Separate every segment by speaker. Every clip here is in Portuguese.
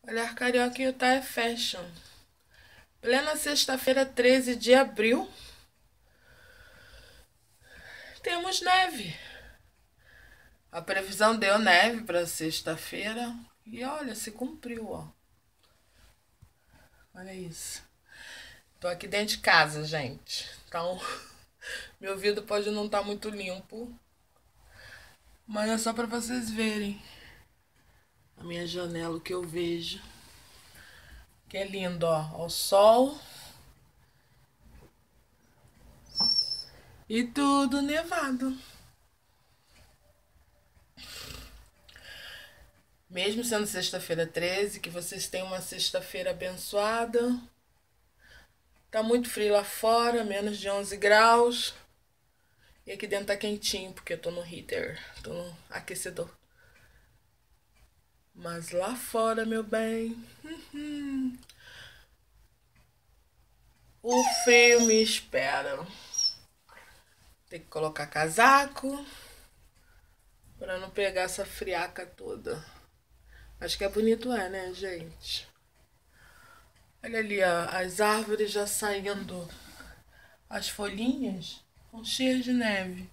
Speaker 1: Olhar Carioca e Utah é fashion. Plena sexta-feira, 13 de abril, temos neve. A previsão deu neve para sexta-feira e olha, se cumpriu, ó. Olha isso. Tô aqui dentro de casa, gente. Então, meu ouvido pode não estar muito limpo, mas é só para vocês verem a minha janela, o que eu vejo. Que é lindo, ó. O sol. E tudo nevado. Mesmo sendo sexta-feira 13, que vocês tenham uma sexta-feira abençoada. Tá muito frio lá fora, menos de 11 graus. E aqui dentro tá quentinho, porque eu tô no heater, tô no aquecedor. Mas lá fora, meu bem, o frio me espera. Tem que colocar casaco pra não pegar essa friaca toda. Acho que é bonito, né, gente? Olha ali, ó, as árvores já saindo. As folhinhas estão cheias de neve.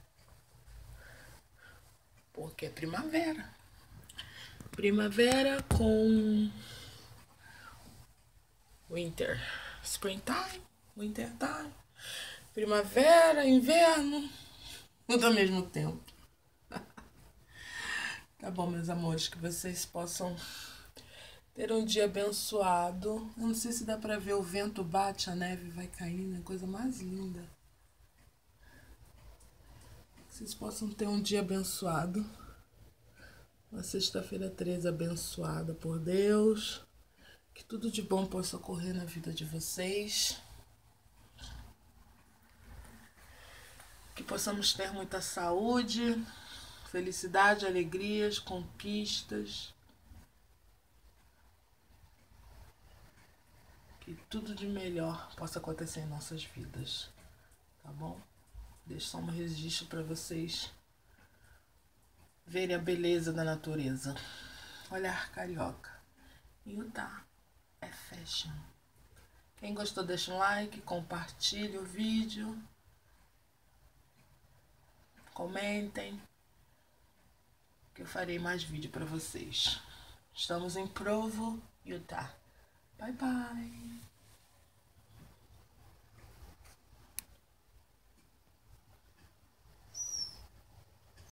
Speaker 1: Porque é primavera. Primavera com winter. Springtime, wintertime. Primavera, inverno. Tudo ao mesmo tempo. Tá bom, meus amores, que vocês possam ter um dia abençoado. Eu não sei se dá pra ver, o vento bate, a neve vai caindo, é a coisa mais linda. Que vocês possam ter um dia abençoado. Uma sexta-feira 13 abençoada por Deus. Que tudo de bom possa ocorrer na vida de vocês. Que possamos ter muita saúde, felicidade, alegrias, conquistas. Que tudo de melhor possa acontecer em nossas vidas. Tá bom? Deixo só um registro para vocês verem a beleza da natureza. Olhar Carioca. Utah é fashion. Quem gostou, deixa um like, compartilhe o vídeo. Comentem. Que eu farei mais vídeo para vocês. Estamos em Provo, Utah. Bye, bye.